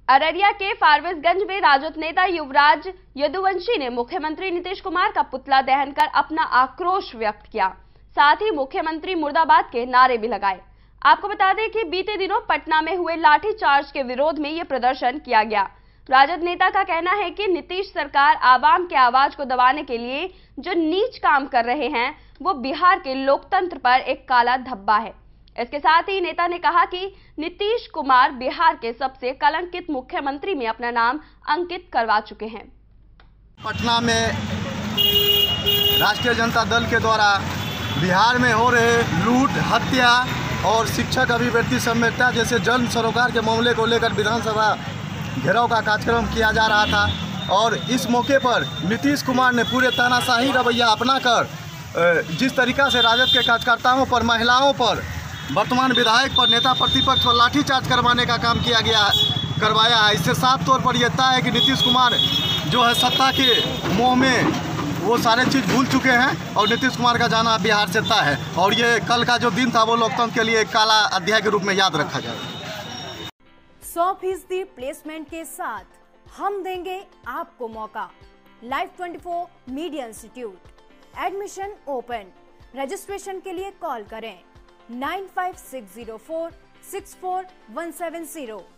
अररिया के फारबिसगंज में राजद नेता युवराज यदुवंशी ने मुख्यमंत्री नीतीश कुमार का पुतला दहन कर अपना आक्रोश व्यक्त किया। साथ ही मुख्यमंत्री मुर्दाबाद के नारे भी लगाए। आपको बता दें कि बीते दिनों पटना में हुए लाठीचार्ज के विरोध में यह प्रदर्शन किया गया। राजद नेता का कहना है कि नीतीश सरकार आवाम के आवाज को दबाने के लिए जो नीच काम कर रहे हैं वो बिहार के लोकतंत्र पर एक काला धब्बा है। इसके साथ ही नेता ने कहा कि नीतीश कुमार बिहार के सबसे कलंकित मुख्यमंत्री में अपना नाम अंकित करवा चुके हैं। पटना में राष्ट्रीय जनता दल के द्वारा बिहार में हो रहे लूट, हत्या और शिक्षक अभिवृत्ति सम्मेलता जैसे जन सरोकार के मामले को लेकर विधानसभा घेराव का कार्यक्रम किया जा रहा था और इस मौके पर नीतीश कुमार ने पूरे तानाशाही रवैया अपनाकर जिस तरीका से राजद के कार्यकर्ताओं पर, महिलाओं पर, वर्तमान विधायक पर, नेता प्रतिपक्ष पर लाठीचार्ज करवाने का काम करवाया है। इससे साफ तौर पर यह तय है कि नीतीश कुमार जो है सत्ता के मोह में वो सारे चीज़ भूल चुके हैं और नीतीश कुमार का जाना बिहार से तय है और ये कल का जो दिन था वो लोकतंत्र के लिए एक काला अध्याय के रूप में याद रखा जाए। 100% प्लेसमेंट के साथ हम देंगे आपको मौका। Live 24 media institute, admission open. Registration के लिए कॉल करें 95604 64170।